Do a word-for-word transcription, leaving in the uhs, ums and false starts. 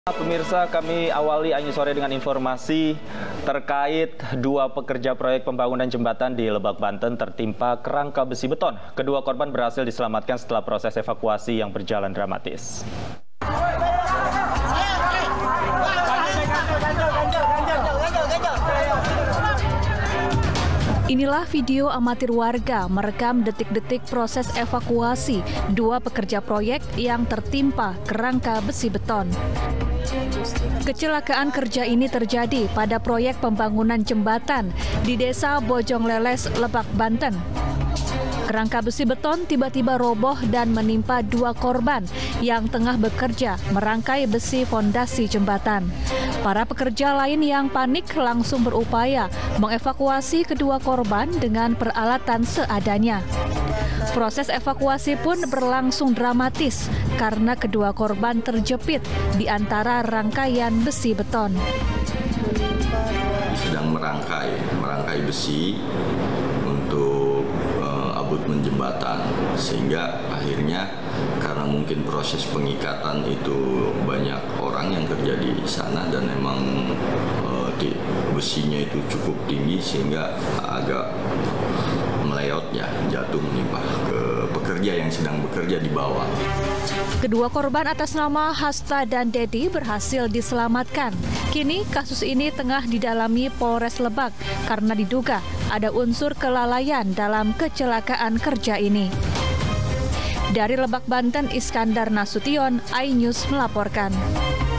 Pemirsa, kami awali Anju Sore dengan informasi terkait dua pekerja proyek pembangunan jembatan di Lebak, Banten tertimpa kerangka besi beton. Kedua korban berhasil diselamatkan setelah proses evakuasi yang berjalan dramatis. Inilah video amatir warga merekam detik-detik proses evakuasi dua pekerja proyek yang tertimpa kerangka besi beton. Kecelakaan kerja ini terjadi pada proyek pembangunan jembatan di Desa Bojong Leles, Lebak, Banten. Kerangka besi beton tiba-tiba roboh dan menimpa dua korban yang tengah bekerja merangkai besi fondasi jembatan. Para pekerja lain yang panik langsung berupaya mengevakuasi kedua korban dengan peralatan seadanya. Proses evakuasi pun berlangsung dramatis karena kedua korban terjepit di antara rangkaian besi beton. Sedang merangkai, merangkai besi untuk uh, abutmen jembatan, sehingga akhirnya karena mungkin proses pengikatan itu banyak orang yang kerja di sana dan memang uh, di, besinya itu cukup tinggi sehingga agak meleotnya jatuh menimpa ke pekerja yang sedang bekerja di bawah. Kedua korban atas nama Hasta dan Dedi berhasil diselamatkan. Kini kasus ini tengah didalami Polres Lebak karena diduga ada unsur kelalaian dalam kecelakaan kerja ini. Dari Lebak, Banten, Iskandar Nasution, iNews melaporkan.